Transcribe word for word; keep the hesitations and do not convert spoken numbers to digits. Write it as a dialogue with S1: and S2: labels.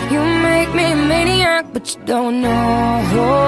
S1: You make me a maniac, but you don't know.